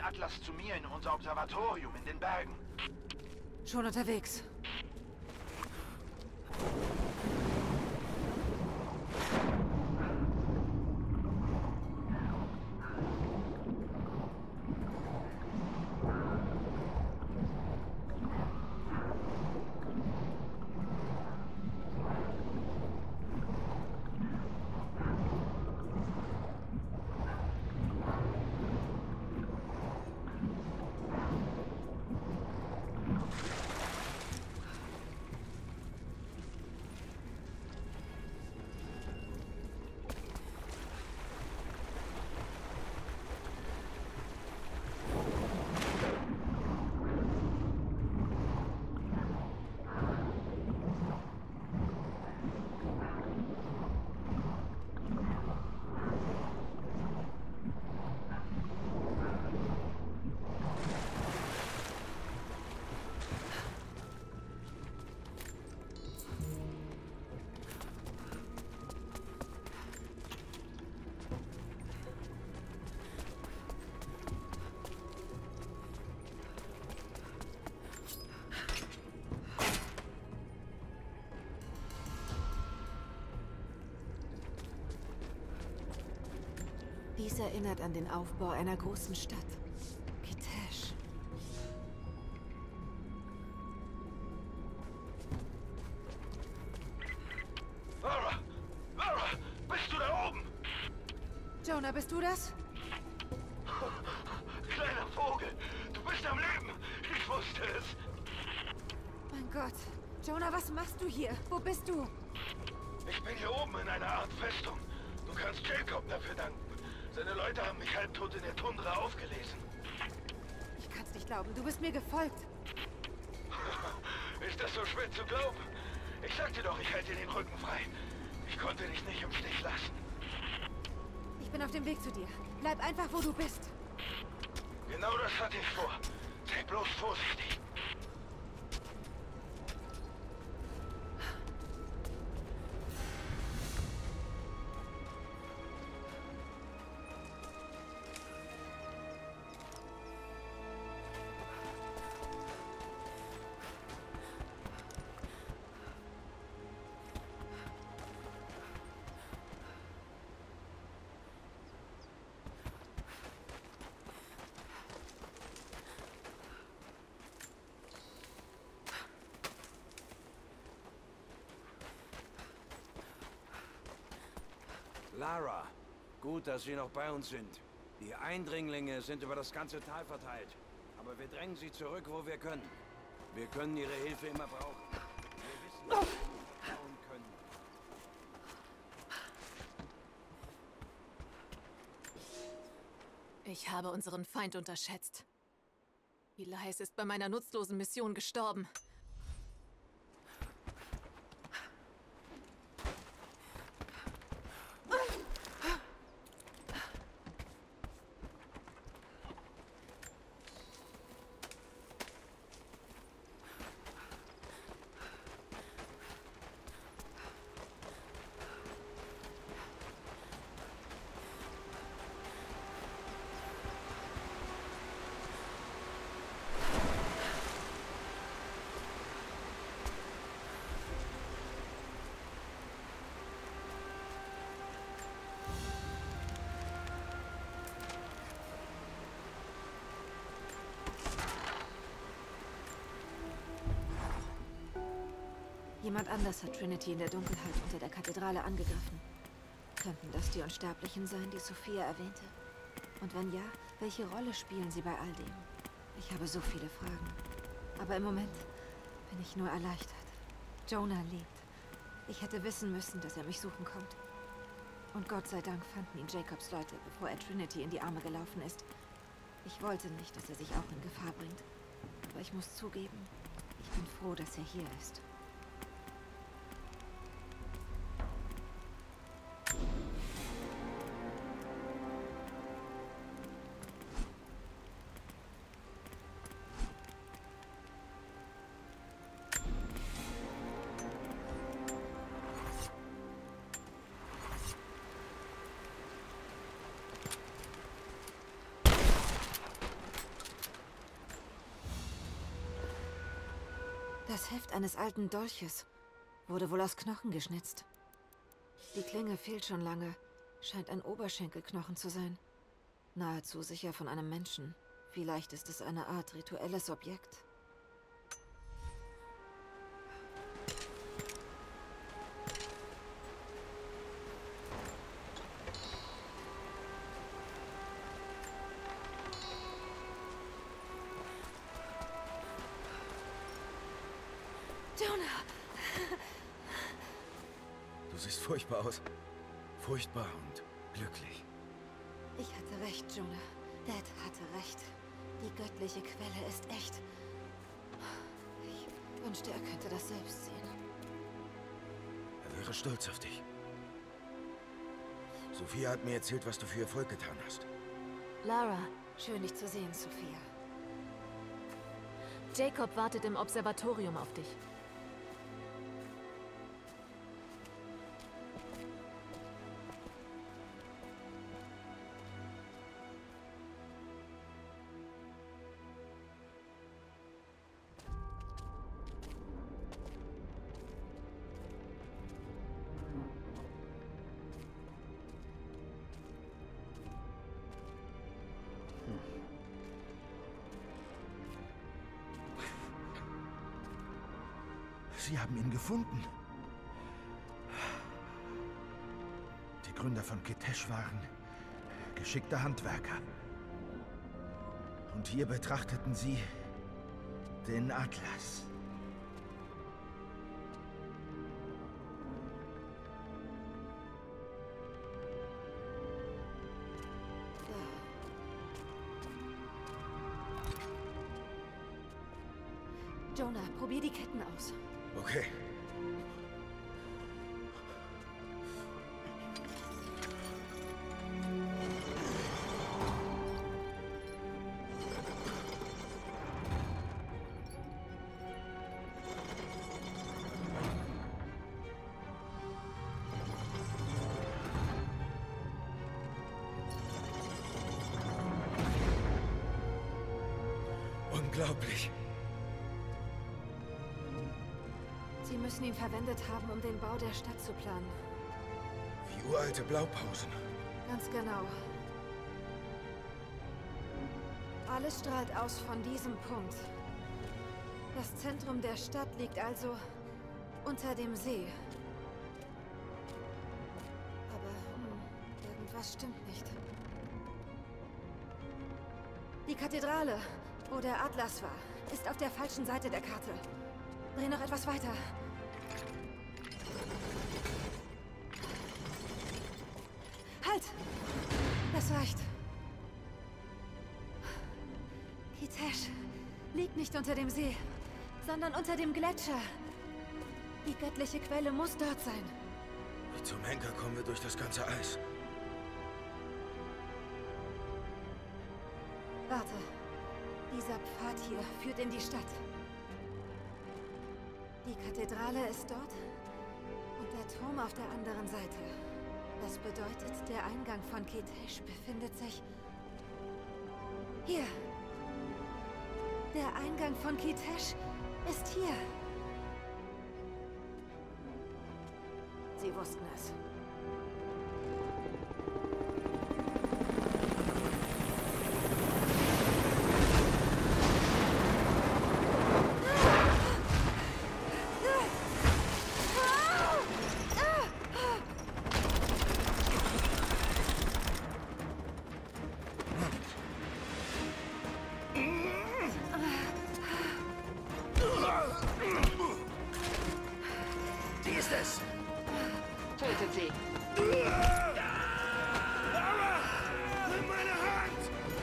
Atlas zu mir in unser Observatorium in den Bergen. Schon unterwegs. Dies erinnert an den Aufbau einer großen Stadt. Kitezh. Lara! Lara! Bist du da oben? Jonah, bist du das? Kleiner Vogel! Du bist am Leben! Ich wusste es! Mein Gott. Jonah, was machst du hier? Wo bist du? Ich bin hier oben in einer Art Festung. Du kannst Jacob dafür danken. Seine Leute haben mich halbtot in der Tundra aufgelesen. Ich kann's nicht glauben. Du bist mir gefolgt. Ist das so schwer zu glauben? Ich sagte doch, ich halte dir den Rücken frei. Ich konnte dich nicht im Stich lassen. Ich bin auf dem Weg zu dir. Bleib einfach, wo du bist. Genau das hatte ich vor. Sei bloß vorsichtig. Lara, gut, dass Sie noch bei uns sind. Die Eindringlinge sind über das ganze Tal verteilt. Aber wir drängen sie zurück, wo wir können. Wir können Ihre Hilfe immer brauchen. Wir wissen, dass wir Ihnen trauen können. Ich habe unseren Feind unterschätzt. Elias ist bei meiner nutzlosen Mission gestorben. Jemand anders hat Trinity in der Dunkelheit unter der Kathedrale angegriffen. Könnten das die Unsterblichen sein, die Sophia erwähnte? Und wenn ja, welche Rolle spielen sie bei all dem? Ich habe so viele Fragen. Aber im Moment bin ich nur erleichtert. Jonah lebt. Ich hätte wissen müssen, dass er mich suchen kommt. Und Gott sei Dank fanden ihn Jacobs Leute, bevor er Trinity in die Arme gelaufen ist. Ich wollte nicht, dass er sich auch in Gefahr bringt. Aber ich muss zugeben, ich bin froh, dass er hier ist. Das Heft eines alten Dolches wurde wohl aus Knochen geschnitzt. Die Klinge fehlt schon lange. Scheint ein Oberschenkelknochen zu sein. Nahezu sicher von einem Menschen. Vielleicht ist es eine Art rituelles Objekt. Jonah! Du siehst furchtbar aus. Furchtbar und glücklich. Ich hatte recht, Jonah. Dad hatte recht. Die göttliche Quelle ist echt. Ich wünschte, er könnte das selbst sehen. Er wäre stolz auf dich. Sophia hat mir erzählt, was du für ihr Volk getan hast. Lara, schön dich zu sehen, Sophia. Jacob wartet im Observatorium auf dich. Sie haben ihn gefunden. Die Gründer von Kitesh waren geschickte Handwerker. Und hier betrachteten sie den Atlas. Jonah, probier die Ketten aus. Okay. Unglaublich. Sie müssen ihn verwendet haben, um den Bau der Stadt zu planen. Wie uralte Blaupausen. Ganz genau. Alles strahlt aus von diesem Punkt. Das Zentrum der Stadt liegt also unter dem See. Aber irgendwas stimmt nicht. Die Kathedrale, wo der Atlas war, ist auf der falschen Seite der Karte. Dreh noch etwas weiter. Halt! Das reicht. Kitesh liegt nicht unter dem See, sondern unter dem Gletscher. Die göttliche Quelle muss dort sein. Wie zum Henker kommen wir durch das ganze Eis. Warte. Dieser Pfad hier führt in die Stadt. Die Kathedrale ist dort und der Turm auf der anderen Seite. Das bedeutet, der Eingang von Kitesh befindet sich hier. Der Eingang von Kitesh ist hier. Sie wussten es. Tötet sie. Lara! Nimm meine Hand!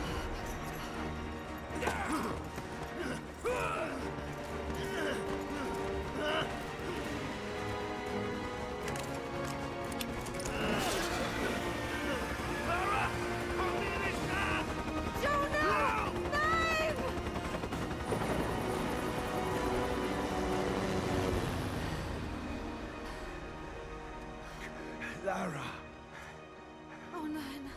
Lara! Komm mir nicht nach! Jonah! Nein! Lara! Oh nein.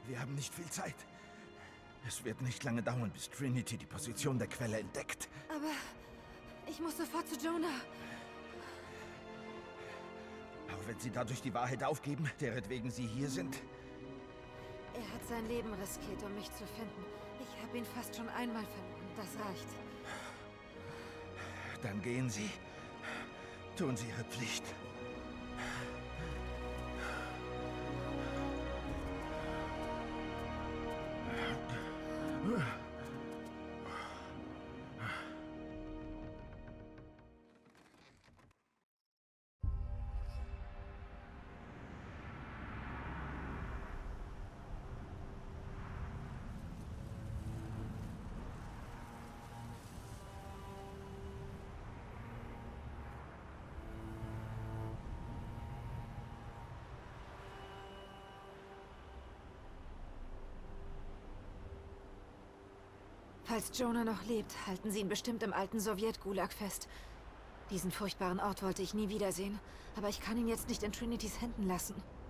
Wir haben nicht viel Zeit. Es wird nicht lange dauern, bis Trinity die Position der Quelle entdeckt. Aber ich muss sofort zu Jonah. Auch wenn Sie dadurch die Wahrheit aufgeben, deretwegen Sie hier sind? Er hat sein Leben riskiert, um mich zu finden. Ich habe ihn fast schon einmal verloren. Das reicht. Dann gehen Sie. Tun Sie Ihre Pflicht. Falls Jonah noch lebt, halten sie ihn bestimmt im alten Sowjet-Gulag fest. Diesen furchtbaren Ort wollte ich nie wiedersehen, aber ich kann ihn jetzt nicht in Trinitys Händen lassen.